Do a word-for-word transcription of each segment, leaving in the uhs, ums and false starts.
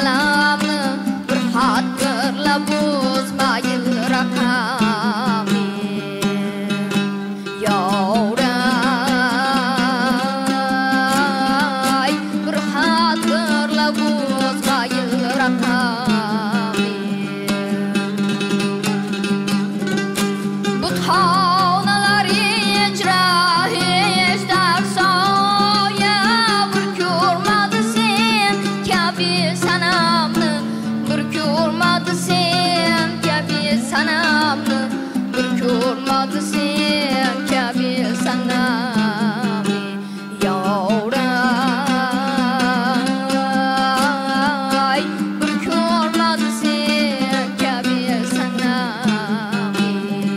salamni bir hatırlab uzmayın rakami Yavray bir hatırlab uzmayın rakami Bu tavnalar icra hiç dersoya bir kurmadı sen kabi sanamni bir kurmadı sen kabi sanamni bir kurmadı sen kabi sanamni Yavray bir kurmadı sen kabi sanamni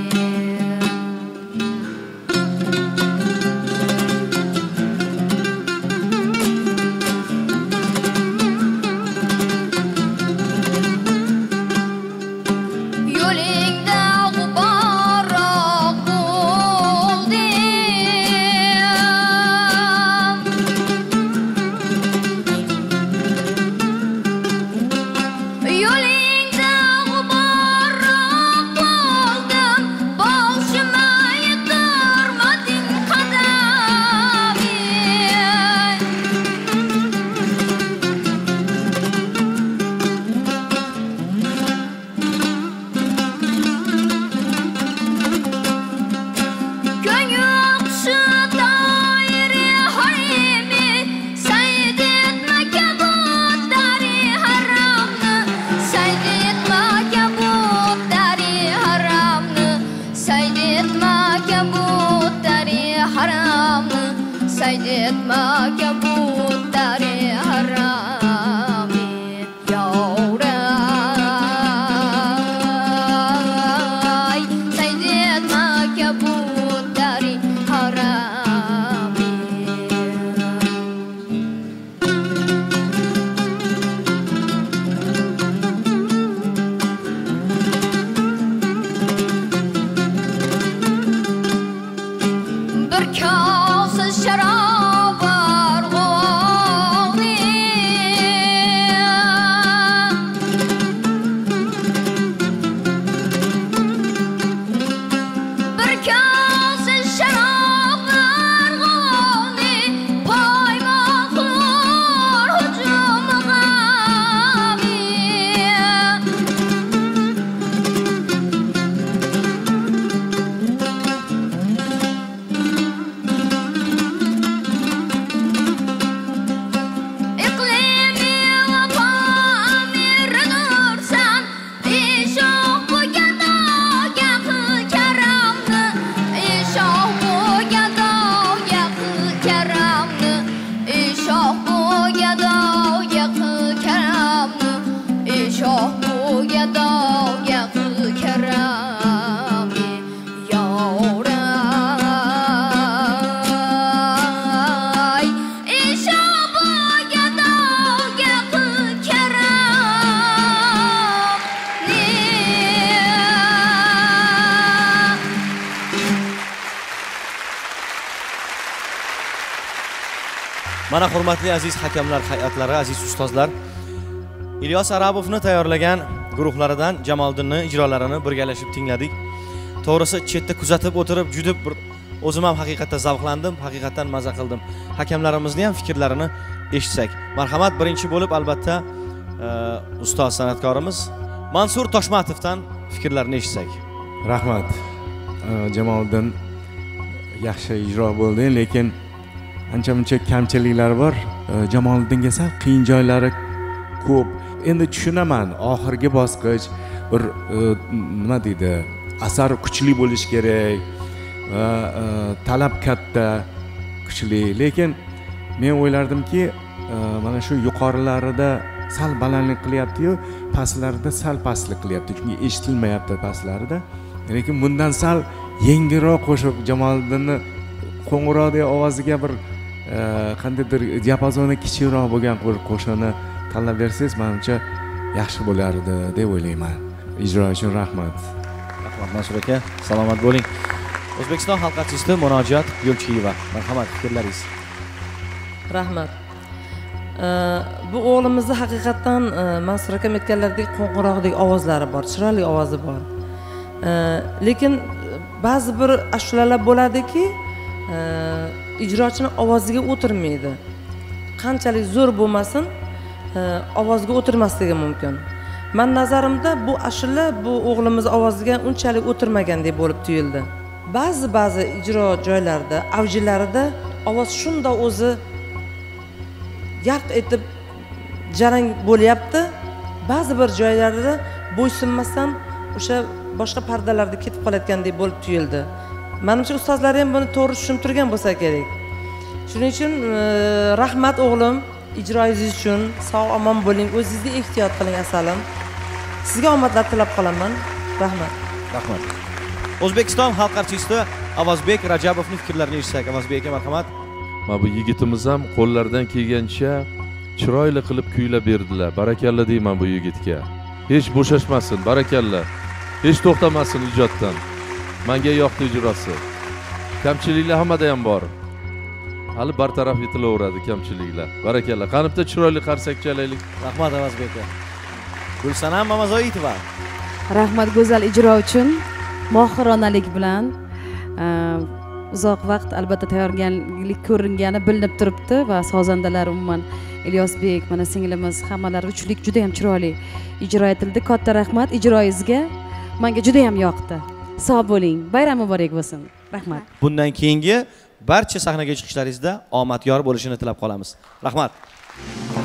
Yo'lingda g'uboroq bo'ldim Yo'lingda g'uboroq bo'ldim boshimga yetirmading qadami Ko'ngil qushi doiri harimi sayd etma kabut dari haramni sayd etma kabut dari haramni sayd etma kabut dari haramni sayd etma kabut dari harami Yavray sayd etma kabut dari harami Bir kosa sharob var Bir kosa sharob var poymoqlar hujum g'ami İqlimi vafo amirinursan ishoq bo'lganda gaqi karamni ishoq bo'lganda gaqi karamni ishoq bo'lganda gaqi karamni ishoq bo'lganda gaqi karami Yavray ishoq bo'lganda gaqi karamni Mana hurmatli aziz hakamlar hayotlari, aziz ustozlar, Ilyos Arabovni tayyorlagan guruhlaridan Jamoliddinning ijrolarini birgalashib tingladik. To'g'risi chetda kuzatib o'tirib juda bir o'zim ham haqiqatda zavqlandim, haqiqatdan maza qildim. Hakamlarimizni ham fikrlarini eshitsak. Marhamat, birinchi bo'lib albatta ustoz san'atkorimiz Mansur Toshmatovdan fikrlarini eshitsak. Rahmat. Jamoliddin yaxshi ijro bo'ldi, lekin ancha-muncha kamchiliklar bor. Jamoliddinga sal qiyin joylari ko'p. Endi tushunaman, oxirgi bosqich bir nima deydi, asar kuchli bo'lish kerak va talab katta, kuchli. Lekin men o'ylardimki, mana shu yuqorilarida sal balandlik qilyapti-yu, pastlarida sal pastlik qilyapti. Chunki eshitilmayapti pastlarida. Lekin bundan sal yengilroq qo'shib Jamoliddinni qo'ng'iroqdek ovoziga bir qandaydir diapazoni kichikroq bo'lgan qo'shiqni tanlab bersangiz, menimcha yaxshi bo'lardi deb o'ylayman. Ijro uchun rahmat. Rahmat Mansur aka, salomat bo'ling. O'zbekiston xalq artisti Munojot Yo'lchiyeva, marhamat, fikrlaringiz. Rahmat. bu o'g'limizda haqiqatdan Mansur akam aytganlaridek qo'ng'iroqdek ovozlari bor, chiroyli ovozi bor. Lekin ba'zi bir ashulalar bo'ladiki, ijrochining ovoziga o'tirmaydi. Qanchalik zo'r bo'lmasin, ovozga o'tirmasligi mumkin. Men nazarimda bu ashula bu o'g'limiz ovoziga unchalik o'tirmagandek bo'lib tuyuldi. Ba'zi ba'zi ijro joylarida, avjilarida ovoz shunda o'zi yarq etib jarang bo'lyapti. Ba'zi bir joylarda bo'ysunmasdan o'sha boshqa pardalarda ketib qolayotgandek bo'lib tuyuldi. Menimcha ustozlar ham buni to'g'ri tushuntirgan bo'lsa kerak. Shuning uchun rahmat o'g'lim, ijroingiz uchun sog' omon bo'ling, o'zingizni ehtiyot qiling asalim. Sizga omadlar tilab qolaman. Rahmat. Rahmat. O'zbekiston xalq artisti Avazbek Rajabovning fikrlarini eshitsak. Avazbek aka, marhamat. Mana bu yigitimiz ham qo'llaridan kelgancha chiroyli qilib kuylab berdilar. Barakalla deyman bu yigitga. Hech bo'shashmasin, barakalla. Hech to'xtamasin ijoddan. Menga yoqdi ijrosi. Kamchiliklar hammada ham bor. Hali bartaraf etilaveradi kamchiliklar. Barakalla. Qanibda chiroyli qarsak chalaylik. Rahmat Avazbek aka. Gulsanam Mamazoitova. Rahmat go'zal ijro uchun. Mohironalik bilan uzoq vaqt albatta tayyorgarlik ko'ringani bilinib turibdi va sozandalar umuman Ilyosbek, mana singlimiz hammalari uchlik juda ham chiroyli ijro etildi. Katta rahmat ijroingizga. Menga juda ham yoqdi. Sog' bo'ling. Bayram muborak bo'lsin. Rahmat. Bundan keyingi barcha sahnaga chiqishlaringizda omad yor bo'lishini tilab qolamiz. Rahmat.